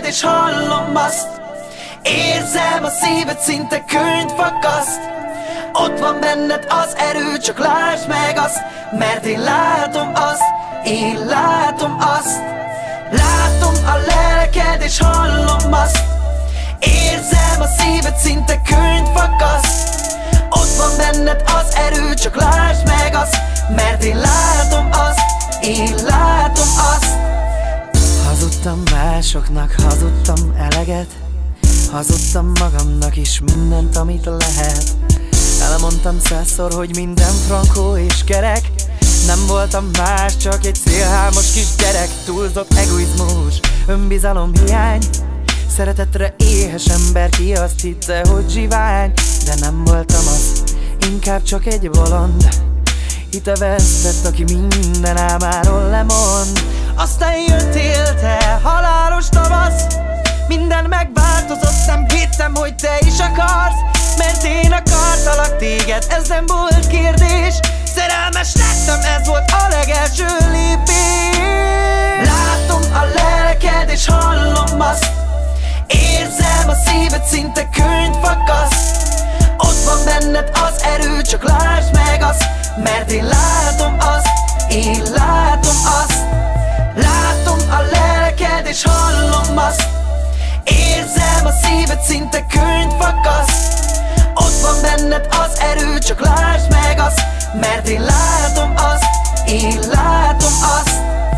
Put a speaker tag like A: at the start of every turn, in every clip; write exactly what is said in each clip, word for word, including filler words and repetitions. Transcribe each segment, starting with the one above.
A: és hallom azt. Érzem a szíved szinte könyv fakaszt. Ott van benned az erő, csak lásd meg azt. Mert én látom azt, én látom azt. Látom a lelked és hallom azt. Érzem a szíved szinte könyv fakaszt. Ott van benned az erő, csak lásd meg azt. Mert én látom azt, én látom azt. Hazudtam másoknak, hazudtam eleget. Hazudtam magamnak is mindent, amit lehet. Elmondtam százszor, hogy minden frankó és kerek. Nem voltam más, csak egy szélhámos kis gyerek. Túlzott egoizmus, önbizalom hiány. Szeretetre éhes ember, ki azt hitte, hogy zsivány. De nem voltam az, inkább csak egy bolond. Hite vesztett, aki minden álmáról lemond. Aztán jöttél te, halálos tavasz. Minden megváltozott, nem hittem, hogy te is akarsz. Mert én akartalak téged, ez nem volt kérdés. Szerelmes lettem, ez volt a legelső lépés. Látom a lelked és hallom azt. Érzem a szíved szinte könyv fakaszt. Ott van benned az erő, csak lásd meg azt. Mert én látom azt, én látom azt. Látom a lelked és hallom azt. Érzem a szíved szinte könyv fakaszt. Ott van benned az erő, csak lásd meg azt. Mert én látom azt, én látom azt.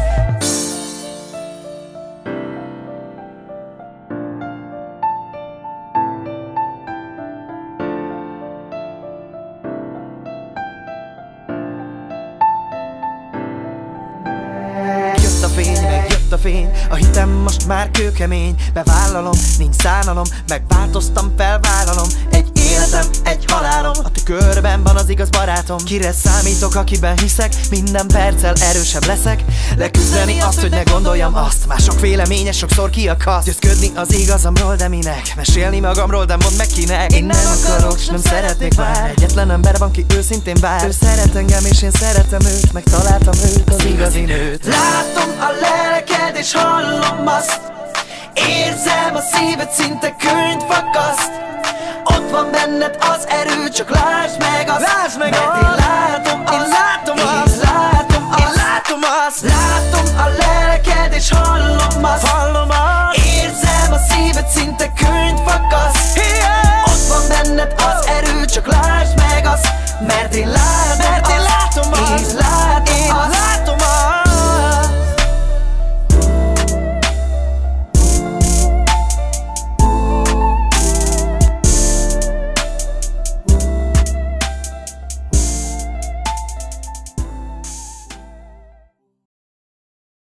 A: Jött a fény, megjött a fény, a hitem most már kőkemény. Bevállalom, nincs szánalom, megváltoztam, felvállalom. Egy életem, egy halálom, a te körben van az igaz barátom. Kire számítok, akiben hiszek, minden perccel erősebb leszek. Leküzdeni azt, hogy ne gondoljam azt. Mások véleménye sokszor kiakaszt. Győzködni az igazamról, de minek? Mesélni magamról, de mondd meg kinek. Én nem akarok, s nem szeretnék már. Egyetlen ember van, ki őszintén vár. Ő szeret engem és én szeretem őt. Megtaláltam őt, az igazi nőt. Látom a lelked és hallom azt. Érzem a szíved szinte könyv fakaszt. Ott van benned az erő, csak lásd meg azt. Lásd meg, mert én látom